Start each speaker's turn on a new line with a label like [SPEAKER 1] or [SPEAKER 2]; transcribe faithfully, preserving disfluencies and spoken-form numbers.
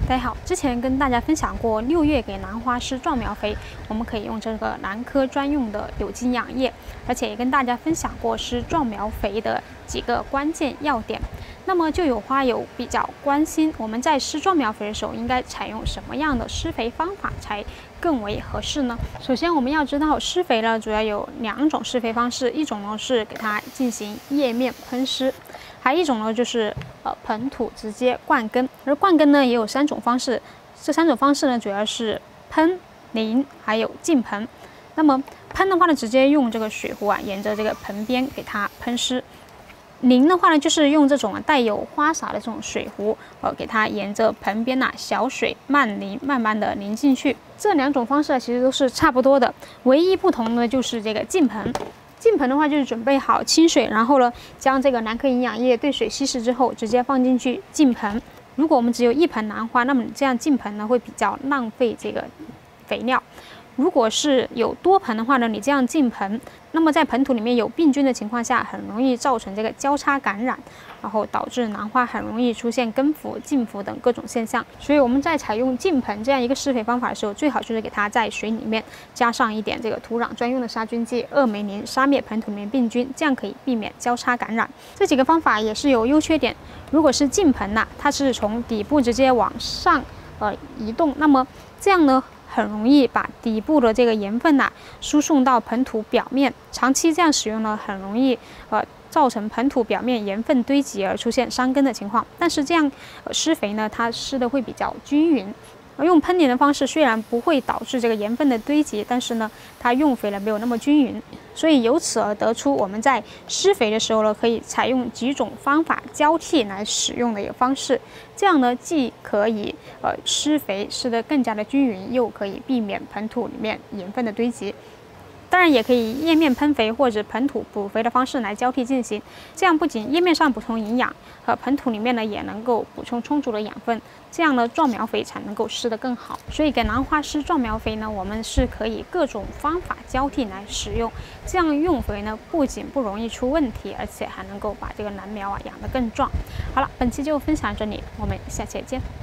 [SPEAKER 1] 大家好，之前跟大家分享过，六月给兰花施壮苗肥，我们可以用这个兰科专用的有机养液，而且也跟大家分享过施壮苗肥的几个关键要点。那么就有花友比较关心，我们在施壮苗肥的时候，应该采用什么样的施肥方法才更为合适呢？首先我们要知道，施肥呢主要有两种施肥方式，一种呢是给它进行叶面喷施。 还有一种呢，就是呃盆土直接灌根，而灌根呢也有三种方式，这三种方式呢主要是喷、淋还有浸盆。那么喷的话呢，直接用这个水壶啊，沿着这个盆边给它喷施；淋的话呢，就是用这种啊带有花洒的这种水壶，呃给它沿着盆边呐、啊、小水慢淋，慢慢的淋进去。这两种方式啊其实都是差不多的，唯一不同的就是这个浸盆。 浸盆的话，就是准备好清水，然后呢，将这个兰科营养液兑水稀释之后，直接放进去浸盆。如果我们只有一盆兰花，那么你这样浸盆呢，会比较浪费这个肥料。如果是有多盆的话呢，你这样浸盆，那么在盆土里面有病菌的情况下，很容易造成这个交叉感染，然后导致兰花很容易出现根腐、浸腐等各种现象。所以我们在采用浸盆这样一个施肥方法的时候，最好就是给它在水里面加上一点这个土壤专用的杀菌剂二霉灵，杀灭盆土里面病菌，这样可以避免交叉感染。这几个方法也是有优缺点。如果是浸盆呐，它是从底部直接往上呃移动，那么这样呢？ 很容易把底部的这个盐分呐、啊、输送到盆土表面，长期这样使用呢，很容易呃造成盆土表面盐分堆积而出现伤根的情况。但是这样呃施肥呢，它施的会比较均匀。 而用喷淋的方式虽然不会导致这个盐分的堆积，但是呢，它用肥呢没有那么均匀，所以由此而得出我们在施肥的时候呢，可以采用几种方法交替来使用的一个方式。这样呢，既可以呃施肥施得更加的均匀，又可以避免盆土里面盐分的堆积。 当然也可以叶面喷肥或者盆土补肥的方式来交替进行，这样不仅叶面上补充营养，和盆土里面呢也能够补充充足的养分，这样呢壮苗肥才能够施得更好。所以给兰花施壮苗肥呢，我们是可以各种方法交替来使用，这样用肥呢不仅不容易出问题，而且还能够把这个兰苗啊养得更壮。好了，本期就分享到这里，我们下期见。